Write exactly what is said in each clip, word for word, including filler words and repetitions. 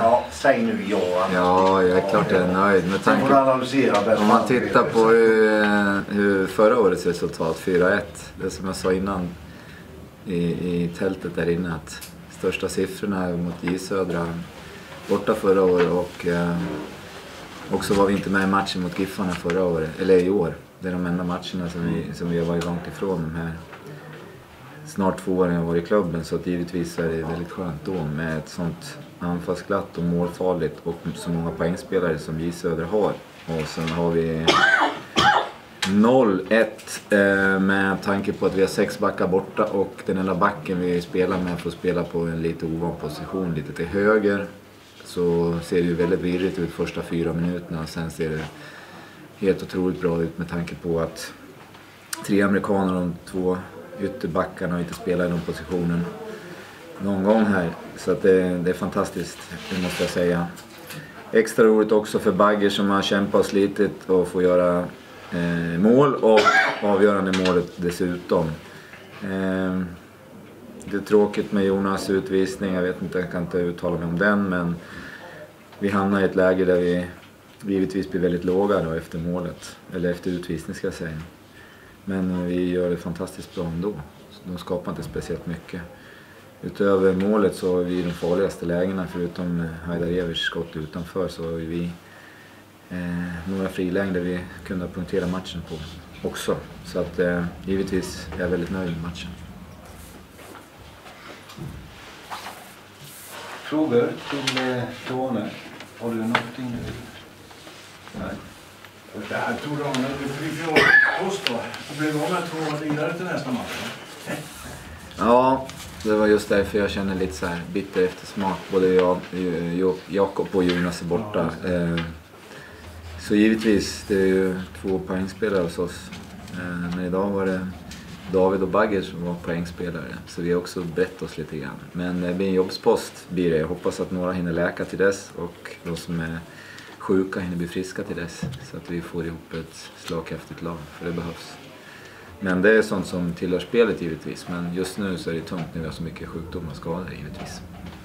Ja, säg nu ja. Ja, jag är klart jag är nöjd. Med tanke på, analysera om man tittar på hur, hur förra årets resultat, fyra ett. Det som jag sa innan i, i tältet där inne. Att största siffrorna mot J Södra borta förra året. Och eh, också var vi inte med i matchen mot Giffarna förra året. Eller i år. Det är de enda matcherna som vi, som vi har varit långt ifrån de här snart två åren jag var i klubben, så att givetvis är det väldigt skönt då med ett sånt anfallsglatt och målfarligt och så många poängspelare som J Söder har. Och sen har vi noll ett eh, med tanke på att vi har sex backar borta och den enda backen vi spelar med får spela på en lite ovan position, lite till höger. Så ser det ju väldigt virrigt ut första fyra minuterna, sen ser det helt otroligt bra ut med tanke på att tre amerikaner och två ytterbackarna och inte spelar i den positionen någon gång här. Så att det, det är fantastiskt, det måste jag säga. Extra roligt också för Bagger som har kämpat och slitit och får göra eh, mål och avgörande målet dessutom. Eh, det är tråkigt med Jonas utvisning, jag vet inte, jag kan inte uttala mig om den, men vi hamnar i ett läge där vi givetvis blir väldigt låga då efter målet, eller efter utvisning ska jag säga. Men vi gör det fantastiskt bra ändå. De skapar inte speciellt mycket. Utöver målet så är vi i de farligaste lägena, förutom Hajdarevers skott utanför, så har vi eh, några frilägen där vi kunde punktera matchen på också. Så att eh, givetvis är jag väldigt nöjd med matchen. Frågor till eh, Tone? Har du någonting? Nej. Det här tog de när du fick oss då. Och blev de med två vidare till nästa match? Ja, det var just därför jag känner lite så här bitter eftersmak. Både jag, Jakob och Jonas är borta. Ja, så givetvis, det är ju två poängspelare hos oss. Men idag var det David och Bagger som var poängspelare. Så vi har också brett oss lite grann. Men det blir en jobbspost blir det. Jag hoppas att några hinner läka till dess och de som är sjuka hinner bli friska till dess, så att vi får ihop ett slagkraftigt lag, för det behövs. Men det är sånt som tillhör spelet givetvis, men just nu så är det tungt när vi har så mycket sjukdomar och skador givetvis.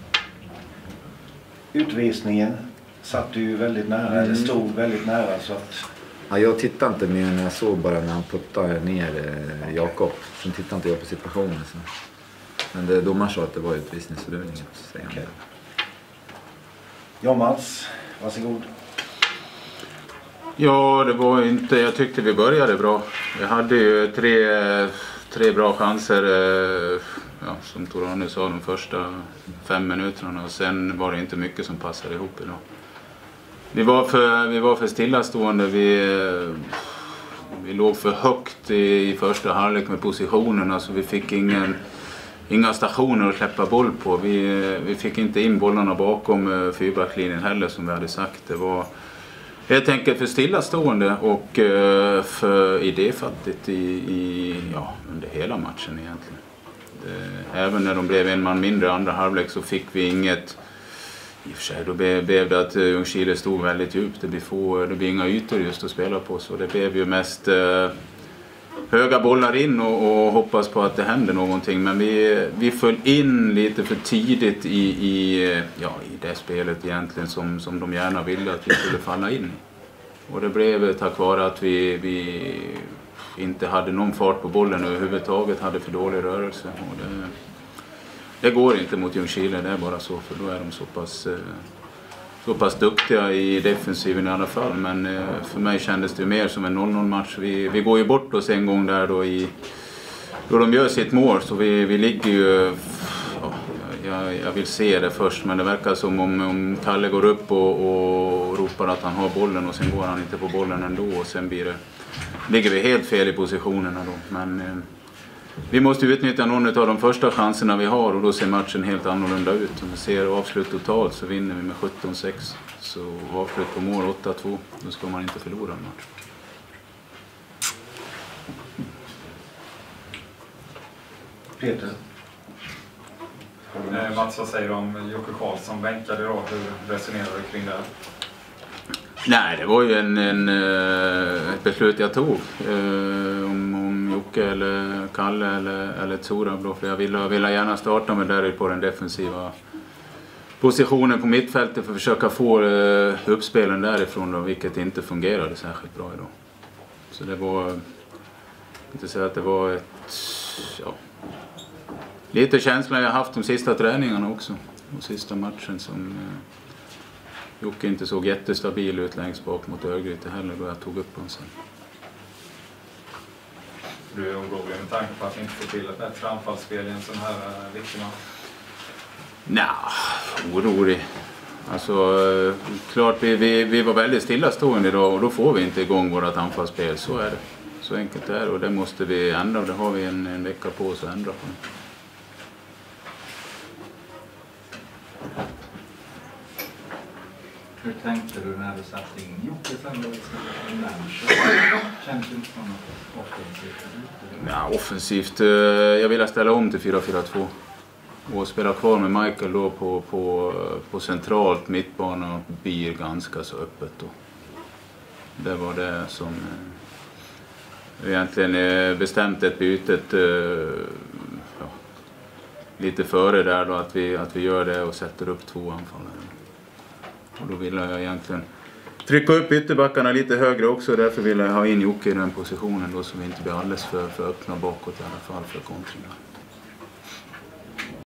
Utvisningen satt du ju väldigt nära, mm. eller stod väldigt nära, så att... Ja, jag tittade inte mer när jag såg bara när han puttade ner eh, Jakob. Sen tittade inte jag på situationen. Så. Men det, domaren sa att det var utvisning, så det är inget att säga om det. Ja, Mats, varsågod. Ja, det var inte, jag tyckte vi började bra. Vi hade ju tre, tre bra chanser, ja, som Torane sa, de första fem minuterna. Och sen var det inte mycket som passade ihop idag. Vi var för, vi var för stillastående, vi, vi låg för högt i, i första halvlek med positionerna, så vi fick ingen... Inga stationer att släppa boll på. Vi, vi fick inte in bollarna bakom fyrbacklinjen heller, som vi hade sagt. Det var helt enkelt för stillastående och för idéfattigt i, i, ja, under hela matchen egentligen. Det, även när de blev en man mindre andra halvlek så fick vi inget... I och för sig, då blev det att Ljungskile stod väldigt djupt. Det blev, få, det blev inga ytor just att spela på, så det blev ju mest... höga bollar in och, och hoppas på att det händer någonting, men vi, vi föll in lite för tidigt i, i, ja, i det spelet egentligen som, som de gärna ville att vi skulle falla in. Och det blev tack vare att vi, vi inte hade någon fart på bollen överhuvudtaget, hade för dålig rörelse. Och det, det går inte mot Ljungskile, det är bara så, för då är de så pass... så pass duktiga i defensiven i alla fall, men eh, för mig kändes det mer som en noll noll match. Vi, vi går ju bort oss en gång där då, i, då de gör sitt mål, så vi, vi ligger ju... Ja, jag, jag vill se det först, men det verkar som om, om Kalle går upp och, och ropar att han har bollen och sen går han inte på bollen ändå, och sen blir det, ligger vi helt fel i positionerna då. Men eh, vi måste utnyttja någon av de första chanserna vi har, och då ser matchen helt annorlunda ut. Om vi ser avslut totalt så vinner vi med sjutton sex. Så avslut på mål åtta två, då ska man inte förlora en match. Peter? Eh, Mats, vad säger du om Jocke Karlsson bänkade idag? Hur resonerar du kring det? Nej, det var ju en, en, ett beslut jag tog. Eh, om, om Jocke eller Kalle eller, eller Tzura. För jag ville, ville gärna starta med där på den defensiva positionen på mittfältet för att försöka få uh, uppspelen därifrån då, vilket inte fungerade särskilt bra idag. Så det var, inte säga att det var ett, ja, lite känsla jag haft de sista träningarna också. Och sista matchen som uh, Jocke inte såg jättestabil ut längst bak mot Örgryte heller då jag tog upp honom sen. Du är orolig med tanke på att inte få till ett bättre anfallsspel i en sån här uh, viktig match? Nja, orolig. Alltså, klart vi, vi, vi var väldigt stillastående idag och då får vi inte igång vårt anfallsspel. Så är det. Så enkelt är det och det måste vi ändra och det har vi en, en vecka på oss att ändra på. Hur tänkte du när du satte in Jocke sen då istället för Lantz? Känns det inte som något offensivt? Ja, offensivt. Jag vill ställa om till fyra fyra två. Och spela kvar med Michael då på, på, på centralt mittbana och blir ganska så öppet då. Det var det som eh, egentligen eh, bestämt ett bytet eh, ja, lite före där då att vi, att vi gör det och sätter upp två anfallare. Och då ville jag egentligen trycka upp ytterbackarna lite högre också och därför ville jag ha in Jocke i den positionen då så vi inte blir alldeles för, för öppna bakåt i alla fall för kontringar.